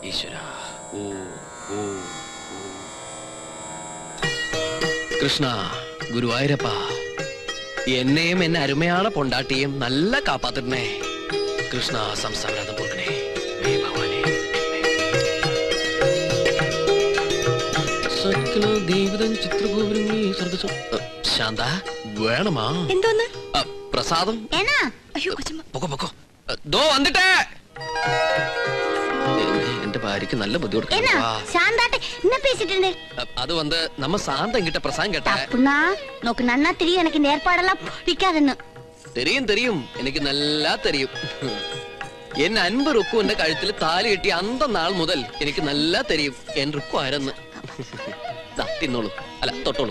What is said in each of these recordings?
ഈശ്വര. ഓ ഓ കൃഷ്ണ ഗുരുവായൂരപ്പ, എന്നെയും എന്നെ അരുമയാണ് പൊണ്ടാട്ടിയും നല്ല കാപ്പാത്തിടണേ. കൃഷ്ണ സംസ്ഥാനം പോകണേ. ഭഗവാനെ ശാന്ത വേണമാ? എന്തോന്ന് പ്രസാദം? പൊക്കോ പൊക്കോ. ദോ വന്നിട്ടേ. എന്റെ ഭാര്യക്ക് നല്ല ബുദ്ധിമുട്ട്. அது வந்து நம்ம சாந்தம் கிட்ட பிரசாதம் கேட்டேன். அப்படினா நோக்கு நன்னா தெரியும் எனக்கு இந்த ஏற்பாடெல்லாம் பிடிக்காதுன்னு. தெரியும் தெரியும், எனக்கு நல்லா தெரியும். എൻ അൻപ് റുക്കുവിന്റെ കഴുത്തിൽ താലി കെട്ടി അന്ത നാൾ മുതൽ എനിക്ക് നല്ല തെരിയും എൻ റുക്കു ആരെന്ന്. തിന്നോളൂ, അല്ല തൊട്ടോളൂ.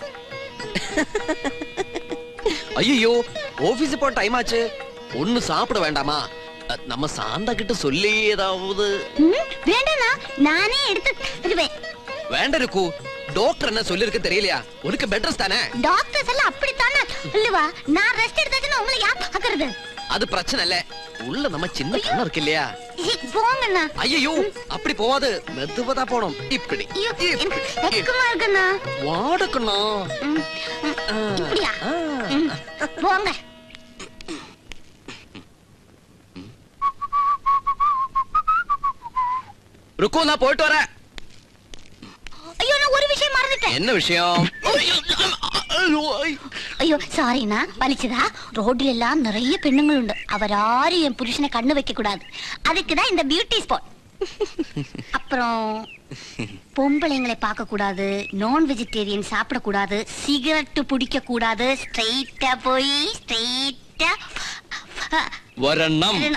ஐயோ ஆபீஸ் போற டைம் ஆச்சு, ஒண்ணு சாப்பிட வேண்டாமா? நம்ம சாந்தா கிட்ட சொல்லி ஏதாவது. வேண்டானா நானே எடுத்து தருவேன். வேണ്ട ருக்கு, டாக்டர் என்ன சொல்லிருக்க தெரியலையா? உனக்கு பெட் ரெஸ்ட் தானே? டாக்டர்ஸ் எல்லாம் அப்படி தானே இல்லவா? நான் ரெஸ்ட் எடுத்தாச்சுன்னா உங்களை யார் பாக்குறது? அது பிரச்சனை இல்ல, உள்ள நம்ம சின்ன கண்ணு இருக்கு இல்லையா? போங்கண்ணா. ஐயோ அப்படி போவாது, மெதுவா போணும். இப்படி வெக்கமா இருக்குண்ணா. வாடக்கண்ணா. இப்படியா? போங்க. ருக்கு, நான் போயிட்டு வரேன். ஐயோ நான் ஒரு விஷயம் மறந்துட்டேன். என்ன விஷயம்? ஐயோ சாரிண்ணா, வலிச்சதா? ரோட்ல எல்லாம் நிறைய பெண்ணுங்கள் உண்டு, அவராரும் என் புருஷனை கண்ணு வைக்க கூடாது. அதுக்குதான் இந்த பியூட்டி ஸ்பாட். அப்புறம் பொம்பளைங்களை பார்க்க கூடாது, நான் வெஜிடேரியன் சாப்பிட கூடாது, சிகரெட் பிடிக்க கூடாது, ஸ்ட்ரைட்டா போய் ஸ்ட்ரைட்டா வரணும்.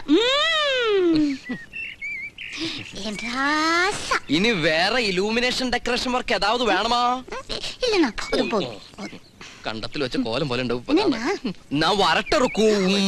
ഇനി വേറെ ഇലൂമിനേഷൻ ഡെക്കറേഷൻ വർക്ക് ഏതാവത് വേണമാ? ഇല്ലണ്ണാ, അത് പോയി. കണ്ടത്തിൽ വെച്ച കോലം പോലെ ഉണ്ടാവും. ഞാൻ വരട്ടെറുക്കൂ.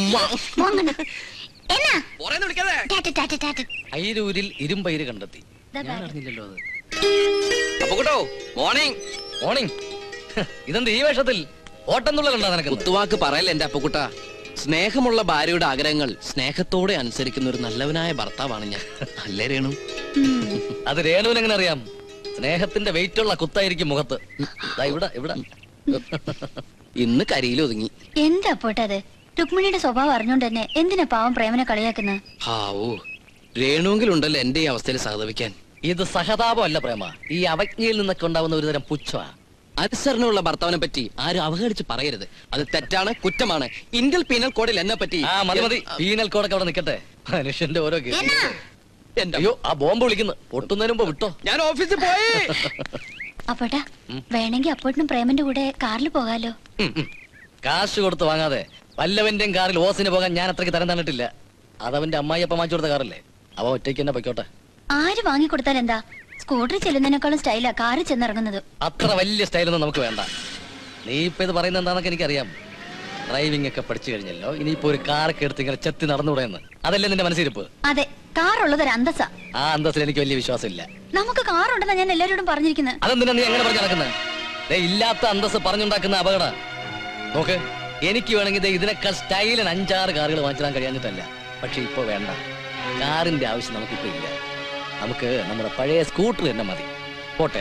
അയിരൂരിൽ ഇരുമ്പയിര് കണ്ടെത്തി. ഞാൻ അറിഞ്ഞില്ലല്ലോ അത്. അപ്പൊ കേട്ടോ, മോർണിംഗ് മോർണിംഗ്. ഇതെന്ത് ഈ വേഷത്തിൽ? ഓട്ടം തുള്ളലുണ്ടോ നിനക്ക്? കുത്തുവാക്ക് പറയല്ല എന്റെ അപ്പക്കുട്ട. സ്നേഹമുള്ള ഭാര്യയുടെ ആഗ്രഹങ്ങൾ സ്നേഹത്തോടെ അനുസരിക്കുന്ന ഒരു നല്ലവനായ ഭർത്താവാണ് ഞാൻ. അല്ലേ രേണു? അത് രേണുവിന് എങ്ങനെ അറിയാം? സ്നേഹത്തിന്റെ വെയിറ്റ് ഉള്ള കുത്തായിരിക്കും മുഖത്ത്. ഇവിടെ ഇവിടെ ഇന്ന് കരിയിൽ ഒതുങ്ങി. എന്താ പോട്ടത്? രുക്മിണിയുടെ സ്വഭാവം അറിഞ്ഞോണ്ട് തന്നെ എന്തിനാ പാവം പ്രേമനെ കളിയാക്കുന്നത്? ഹാവൂ, രേണുവെങ്കിലുണ്ടല്ലോ എന്റെ ഈ അവസ്ഥയിൽ സഹതപിക്കാൻ. ഇത് സഹതാപമല്ല പ്രേമ, ഈ അവജ്ഞയിൽ നിന്നൊക്കെ ഉണ്ടാവുന്ന ഒരുതരം പുച്ഛമാണ്. അനുസരണമുള്ള ഭർത്താവിനെ പറ്റി ആരും അവഹേളിച്ച് പറയരുത്. അത് തെറ്റാണ്, കുറ്റമാണ്. ഇന്ത്യൻ പീനൽ കോഡിൽ എന്നെ പറ്റി. മതി, പീനൽ കോഡൊക്കെ അവിടെ നിൽക്കട്ടെ. മനുഷ്യന്റെ ഓരോ അയ്യോ, ആ ബോംബ് വിളിക്കുന്നു. പൊട്ടുന്നതിന് മുമ്പ് വിട്ടോ. ഞാൻ ഓഫീസിൽ പോയി. അപ്പോട്ടാ വേണമെങ്കിൽ അപ്പോട്ടിനും പ്രേമന്റെ കൂടെ കാറിൽ പോകാലോ. കാശ് കൊടുത്ത് വാങ്ങാതെ വല്ലവന്റെയും കാറിൽ ഓസിന് പോകാൻ ഞാൻ അത്രയ്ക്ക് തരം തന്നിട്ടില്ല. അതവന്റെ അമ്മായിയപ്പ വാങ്ങിച്ചു കൊടുത്ത കാറല്ലേ, അവ ഒറ്റയ്ക്ക് തന്നെ പൊയ്ക്കോട്ടെ. ആര് വാങ്ങിക്കൊടുത്താൽ എന്താ? സ്കൂട്ടറിൽ ചെല്ലുന്നതിനേക്കാളും സ്റ്റൈലാ കാറിൽ ചെന്നിറങ്ങുന്നത്. അത്ര വലിയ സ്റ്റൈലൊന്നും നമുക്ക് വേണ്ട. നീ ഇപ്പൊ ഇത് പറയുന്നത് എന്താണെന്നൊക്കെ എനിക്കറിയാം. ഡ്രൈവിംഗ് ഒക്കെ പഠിച്ചു കഴിഞ്ഞല്ലോ, ഇനിയിപ്പോ ഒരു കാറൊക്കെ എടുത്ത് ഇങ്ങനെ ചെത്തി നടന്നുകൂടെയെന്ന്. അതല്ലേ നിന്റെ മനസ്സിരിപ്പ്? അതെ, കാറുള്ളത് ഒരു അന്തസ്സാ. ആ അന്തസ്സിൽ എനിക്ക് വലിയ വിശ്വാസമില്ല. നമുക്ക് കാറുണ്ടെന്നാ ഞാൻ എല്ലാവരോടും പറഞ്ഞിരിക്കുന്നത്. അതെന്തിനാ നീ എങ്ങനെ പറഞ്ഞു നടക്കുന്നത്? ഇല്ലാത്ത അന്തസ് പറഞ്ഞുണ്ടാക്കുന്ന അപകട. നോക്ക്, എനിക്ക് വേണമെങ്കിൽ ഇതിനേക്കാൾ സ്റ്റൈലിന് 5-6 കാറുകൾ വാങ്ങിച്ചിടാൻ കഴിയാഞ്ഞിട്ടല്ല. പക്ഷെ ഇപ്പൊ വേണ്ട, കാറിന്റെ ആവശ്യം നമുക്കിപ്പോ ഇല്ല. നമുക്ക് നമ്മുടെ പഴയ സ്കൂട്ടർ തന്നെ മതി. പോട്ടെ.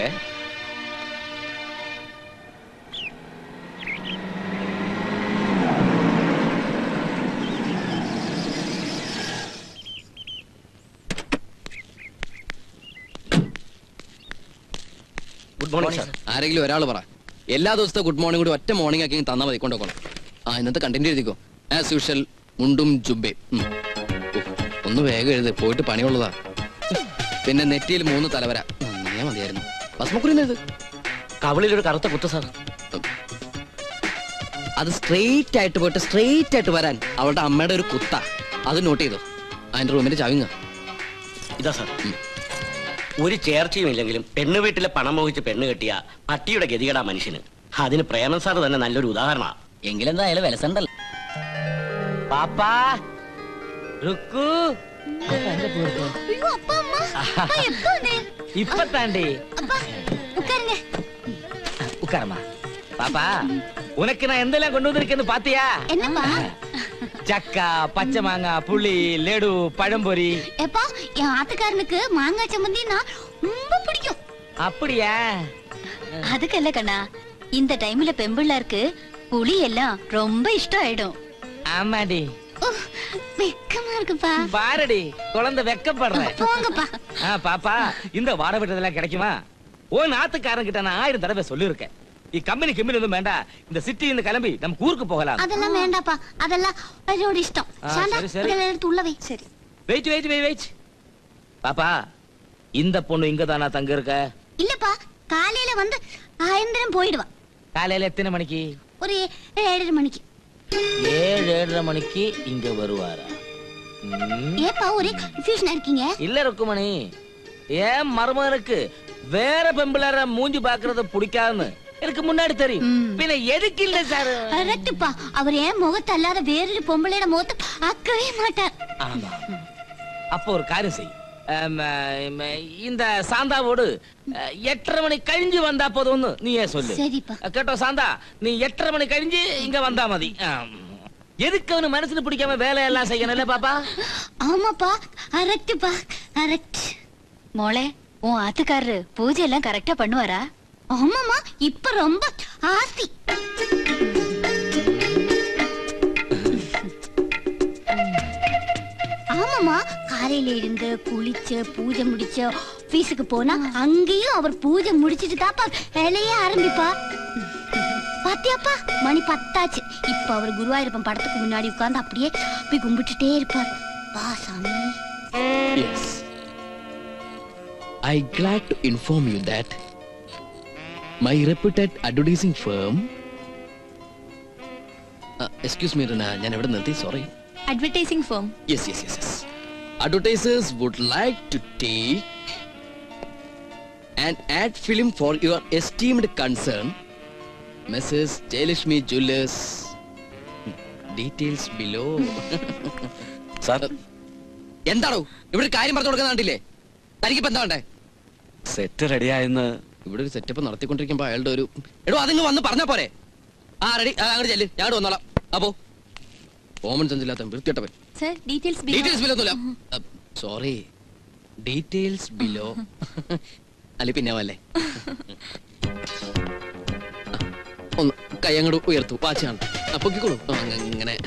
Good morning sir. ആരെങ്കിലും ഒരാൾ പറ. എല്ലാ ദിവസത്തെ ഗുഡ് മോർണിംഗ് കൂടി ഒറ്റ മോർണിംഗ് ആക്കി തന്നാൽ മതി. കൊണ്ടുപോകണം. ഇന്നത്തെ കണ്ടന്റ് എഴുതിക്കോ. ആസ് യൂഷ്വൽ മുണ്ടും ജുബേ. ഒന്ന് വേഗം എഴുതി, പോയിട്ട് പണിയുള്ളതാ. പിന്നെ നെറ്റിയിൽ 3 തലവര. നീ മതിയായിരുന്നു. ഭസ്മക്കുറിയത് കവളിലൊരു കറുത്ത കുത്ത സാർ. അത് സ്ട്രെയിറ്റ് ആയിട്ട് പോയിട്ട് സ്ട്രെയിറ്റ് ആയിട്ട് വരാൻ അവളുടെ അമ്മയുടെ ഒരു കുത്ത. അത് നോട്ട് ചെയ്തോ. അതിന്റെ റൂമിന്റെ ചവിങ്ങ ഇതാ സാർ. ഒരു ചേർച്ചയും ഇല്ലെങ്കിലും പെണ്ണു വീട്ടിലെ പണം മോഹിച്ച് പെണ്ണ് കെട്ടിയ പട്ടിയുടെ ഗതികേടാ മനുഷ്യന്. അതിന് പ്രേമൻ സാർ തന്നെ നല്ലൊരു ഉദാഹരണമാണ്. എങ്കിലെന്തായാലും വിലസണ്ടല്ലോ. പാപ്പാ, റുക്കു, ഇപ്പൊ താണ്ടേ உட்காரமா பாப்பா, உனக்கு நான் எந்தெல்லாம் கொண்டு வந்திருக்கேன்னு பாத்தியா? சக்கா பச்சை மாங்காய் புளி லெடு பழம்பொரி. எப்பா என் ஆத்துக்காரனுக்கு மாங்காய் சம்மந்தின்னா ரொம்ப பிடிக்கும். அப்படியா? அதுக்கு இல்ல கண்ணா, இந்த டைம்ல பெம்பிள்ளாருக்கு புளி எல்லாம் ரொம்ப இஷ்டம் ஆயிடும். ஆமாடி. வெக்கமா இருக்குப்பா. பாரடி குழந்தை வெக்கப்படுற. போங்கப்பா. பாப்பா இந்த வாடகை விட்டதெல்லாம் கிடைக்குமா? ஓ நாத்துக்காரன் கிட்ட நான் 1000 தடவை சொல்லிருக்கேன். கம்பெனி எதுவும் வேண்டாம், இந்த சிட்டி இந்த கிளம்பி நம்ம ஊருக்கு போகலாம். அதெல்லாம் வேண்டாப்பா, அதெல்லாம் அவரோட இஷ்டம். சாந்தா இதெல்லாம் எடுத்து உள்ள வை. சரி. வெயிட். பாப்பா இந்த பொண்ணு இங்க தானா தங்க இருக்க? இல்லப்பா, காலையில வந்து ஆயந்திரம் போயிடுவா. காலையில எத்தனை மணிக்கு? ஒரு 7:30 மணிக்கு. 7:30 மணிக்கு இங்க வருவாரா? ஏப்பா ஒரே கன்ஃபியூஷனா இருக்கீங்க? இல்ல ருக்குமணி, ஏன் மருமகனுக்கு வேற பெம்பிளார மூஞ்சி பாக்குறது பிடிக்காதுன்னு எனக்கு முன்னாடி தெரியும். பின்ன எதுக்கு இல்ல சார்? கரெக்ட்ப்பா, அவர் ஏன் முகத்தை அல்லாத வேறொரு பொம்பளையோட முகத்தை ஆக்கவே மாட்டார். ஆமா. அப்போ ஒரு காரியம் செய், இந்த சாந்தாவோடு 8:30 மணி கழிஞ்சு வந்தா போதும்னு நீயே சொல்லு. சரிப்பா. கேட்டோ சாந்தா, நீ 8:30 மணி கழிஞ்சு இங்க வந்தா மதி. எதுக்கு அவனு மனசுல பிடிக்காம வேலையெல்லாம் செய்யணும்ல பாப்பா? ஆமாப்பா, கரெக்ட்ப்பா, கரெக்ட். மோளே, உன் ஆத்துக்காரரு பூஜை எல்லாம் கரெக்டா பண்ணுவாரா? ஆமாமா, இப்ப ரொம்ப ஆசி. ஆமாமா, காலையில இருந்து குளிச்ச பூஜை முடிச்ச ஆபீஸுக்கு போனா அங்கேயும் அவர் பூஜை முடிச்சிட்டு தாப்பா வேலையே ஆரம்பிப்பா. பாத்தியாப்பா, மணி 10 ஆச்சு. இப்ப அவர் குருவாயூரப்பன் படத்துக்கு முன்னாடி உட்கார்ந்து அப்படியே போய் கும்பிட்டுட்டே இருப்பார். வா சாமி. Yes. I glad to inform you that my reputed advertising firm excuse me Rina, ഞാൻ എവിടെ നിർത്തി? Sorry. Advertising firm. Yes. Advertisers would like to take an ad film for your esteemed concern, Mrs. Jayalakshmi Jewellers. Details below. Sir, എന്താണോ ഇവിടെ കാര്യം പറഞ്ഞു കൊടുക്കുന്നില്ലേ? തനിക്കിപ്പോ എന്താ വേണ്ടേ? സെറ്റ് റെഡിയായെന്ന്. ഇവിടെ ഒരു സെറ്റപ്പ് നടത്തിക്കൊണ്ടിരിക്കുമ്പോ അയാളുടെ ഒരു എടോ അതിങ്ങ് വന്ന് പറഞ്ഞാ പോരെ? റെഡി, അങ്ങോട്ട് ചെല്ല്, ഞാൻ വന്നോളാം. അപ്പോ കോമൺ സെൻസ് ഇല്ലാത്ത വൃത്തിയിട്ടവൻ. ഡീറ്റെയിൽസ് ബിലോ ഒന്നുമില്ല. Sorry, details below. അല്ലെ പിന്നെ വല്ലേ. ഒന്ന് കൈ അങ്ങോട്ട് ഉയർത്തു, വാച്ചാണ്. പൊക്കിക്കോളൂ. അങ്ങനെ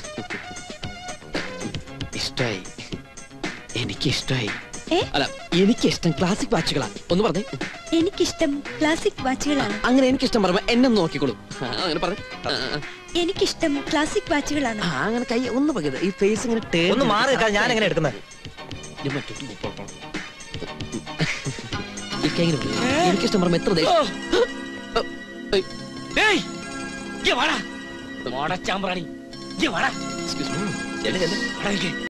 ഇഷ്ടായി, എനിക്കിഷ്ടായി. അല്ല, എനിക്കിഷ്ടം ക്ലാസിക് വാച്ചുകളാണ്. ഒന്ന് പറഞ്ഞേ. എനിക്കിഷ്ടം ക്ലാസിക് വാച്ചുകളാണ്. അങ്ങനെ എനിക്കിഷ്ടം പറയുമ്പോ എന്നെ നോക്കിക്കോളൂ. അങ്ങനെ പറഞ്ഞു. എനിക്കിഷ്ടം ക്ലാസിക് വാച്ചുകളാണ്. അങ്ങനെ കൈ ഒന്ന് പകരുത്. ഈ ഫേസ് ഇങ്ങനെ ഒന്ന് മാറി നിൽക്കാൻ ഞാൻ എങ്ങനെ എടുക്കുന്നത്? എനിക്കിഷ്ടം പറയുമ്പോ എത്ര ദേഷ്യം.